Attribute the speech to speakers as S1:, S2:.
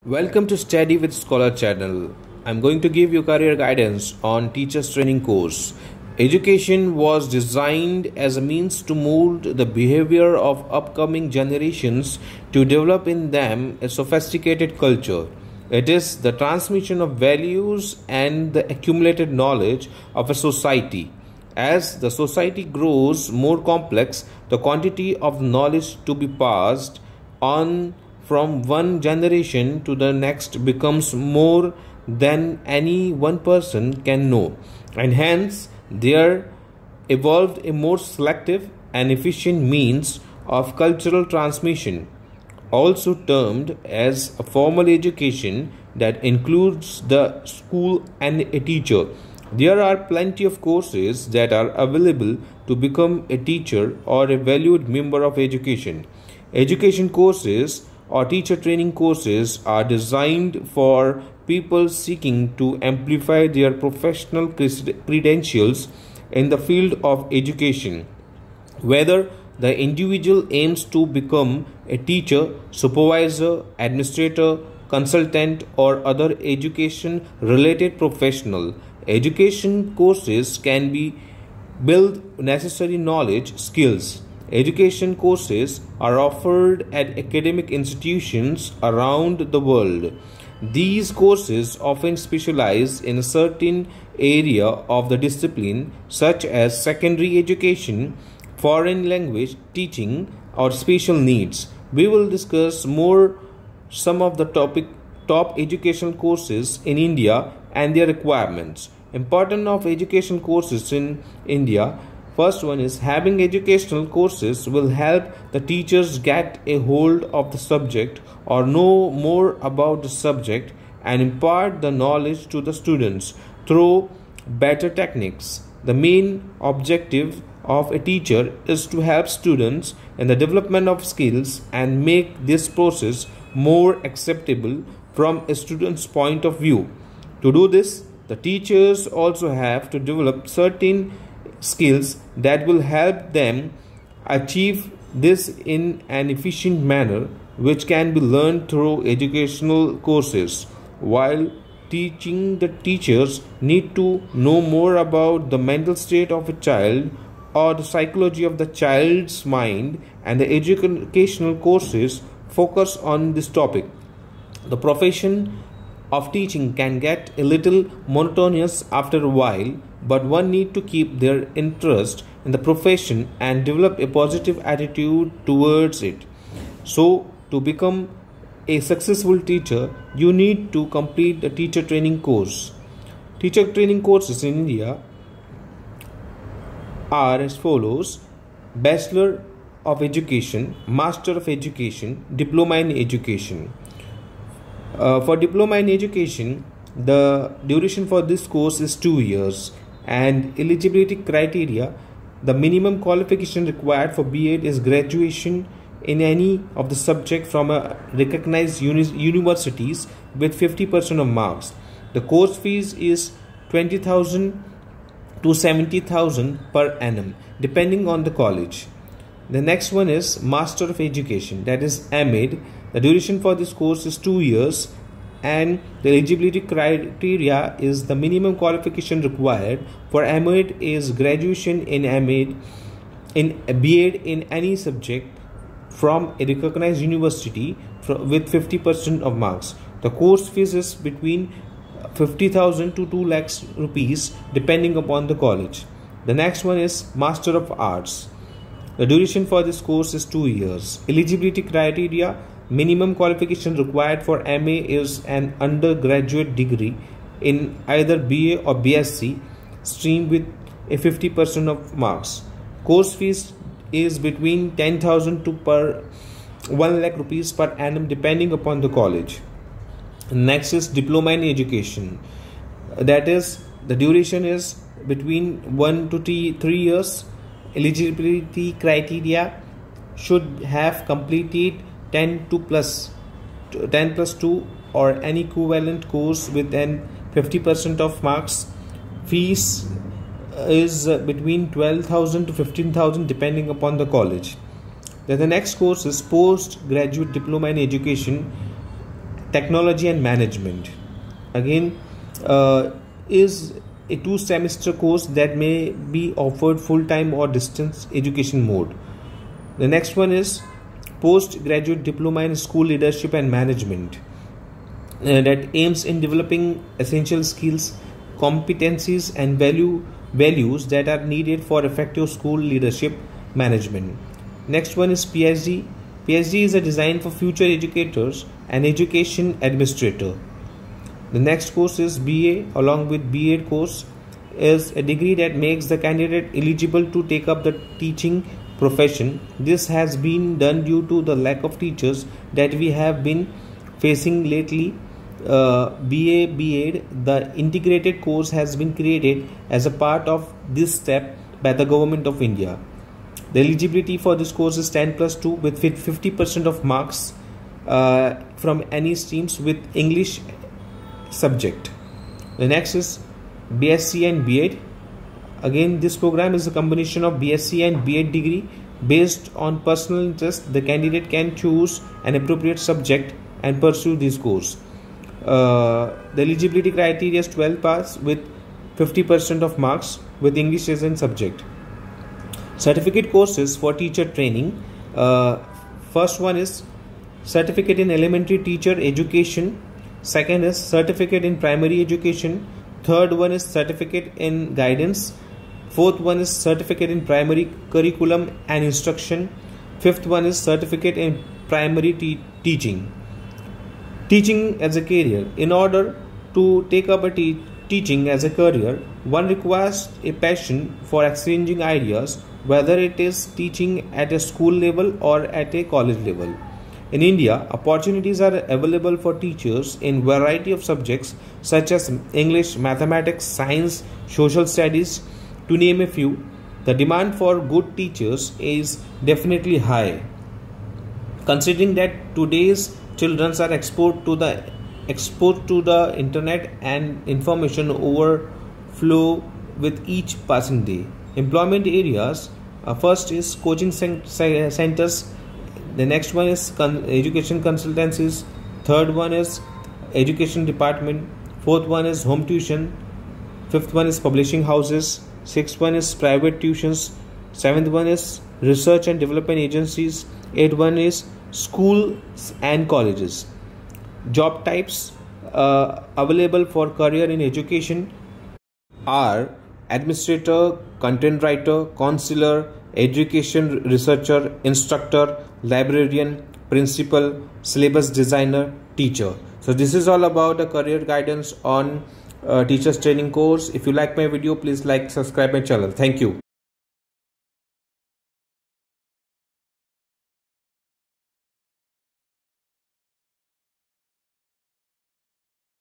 S1: Welcome to Study with Scholar channel. I'm going to give you career guidance on teachers training course. Education was designed as a means to mold the behavior of upcoming generations to develop in them a sophisticated culture. It is the transmission of values and the accumulated knowledge of a society. As the society grows more complex, the quantity of knowledge to be passed on from one generation to the next becomes more than any one person can know, and hence there evolved a more selective and efficient means of cultural transmission, also termed as a formal education that includes the school and a teacher. There are plenty of courses that are available to become a teacher or a valued member of education. Education courses or teacher training courses are designed for people seeking to amplify their professional credentials in the field of education. Whether the individual aims to become a teacher, supervisor, administrator, consultant, or other education related professional, education courses can build necessary knowledge, skills. Education courses are offered at academic institutions around the world. These courses often specialize in a certain area of the discipline, such as secondary education, foreign language teaching, or special needs. We will discuss more some of the top educational courses in India and their requirements. Importance of education courses in India. First one is having educational courses will help the teachers get a hold of the subject or know more about the subject and impart the knowledge to the students through better techniques. The main objective of a teacher is to help students in the development of skills and make this process more acceptable from a student's point of view. To do this, the teachers also have to develop certain skills that will help them achieve this in an efficient manner, which can be learned through educational courses. While teaching, the teachers need to know more about the mental state of a child or the psychology of the child's mind, and the educational courses focus on this topic. The profession of teaching can get a little monotonous after a while, but one need to keep their interest in the profession and develop a positive attitude towards it. So, to become a successful teacher, you need to complete the teacher training course. Teacher training courses in India are as follows: Bachelor of Education, Master of Education, Diploma in Education. For Diploma in Education, the duration for this course is 2 years, and eligibility criteria: the minimum qualification required for B.Ed is graduation in any of the subject from a recognized universities with 50% of marks. The course fees is 20,000 to 70,000 per annum depending on the college. The next one is Master of Education, that is M.Ed. The duration for this course is 2 years, and the eligibility criteria is the minimum qualification required for M.Ed is graduation in M.Ed in B.Ed in any subject from a recognized university with 50% of marks. The course fees is between 50,000 to 2 lakhs rupees depending upon the college. The next one is Master of Arts. The duration for this course is 2 years. Eligibility criteria: minimum qualification required for MA is an undergraduate degree in either BA or BSc stream with a 50% of marks. Course fees is between 10,000 to 1 lakh rupees per annum depending upon the college. Next is Diploma in Education. That is, the duration is between 1 to 3 years. Eligibility criteria: should have completed 10 plus 2 or any equivalent course with an 50% of marks. Fees is between 12,000 to 15,000 depending upon the college. Then the next course is Postgraduate Diploma in Education, technology and management. Again, is a 2-semester course that may be offered full-time or distance education mode. The next one is postgraduate diploma in school leadership and management, that aims in developing essential skills, competencies and values that are needed for effective school leadership management. Next one is PhD. PhD is a design for future educators and education administrator. The next course is BA along with B.Ed course, is a degree that makes the candidate eligible to take up the teaching profession. This has been done due to the lack of teachers that we have been facing lately. BA B.Ed, the integrated course, has been created as a part of this step by the Government of India. The eligibility for this course is 10+2 with 50% of marks from any streams with English subject. The next is BSc and B.Ed. Again, this program is a combination of BSc and B.Ed degree. Based on personal interest, the candidate can choose an appropriate subject and pursue this course. The eligibility criteria is 12 pass with 50% of marks with English as a subject. Certificate courses for teacher training. First one is certificate in elementary teacher education. Second is certificate in primary education. Third one is certificate in guidance. Fourth one is certificate in primary curriculum and instruction. Fifth one is certificate in primary teaching. Teaching as a career. In order to take up a teaching as a career, one requires a passion for exchanging ideas, whether it is teaching at a school level or at a college level. In India, opportunities are available for teachers in variety of subjects such as English, mathematics, science, social studies, to name a few. The demand for good teachers is definitely high. Considering that today's children are exposed to the internet and information overflow with each passing day. Employment areas, first is coaching centers. The next one is education consultancies. Third one is education department. Fourth one is home tuition. Fifth one is publishing houses. Sixth one is private tuitions. Seventh one is research and development agencies. Eighth one is schools and colleges. Job types available for career in education are administrator, content writer, counselor, education researcher, instructor, librarian, principal, syllabus designer, teacher. So this is all about the career guidance on teachers training course. If you like my video, please like, subscribe my channel. Thank you.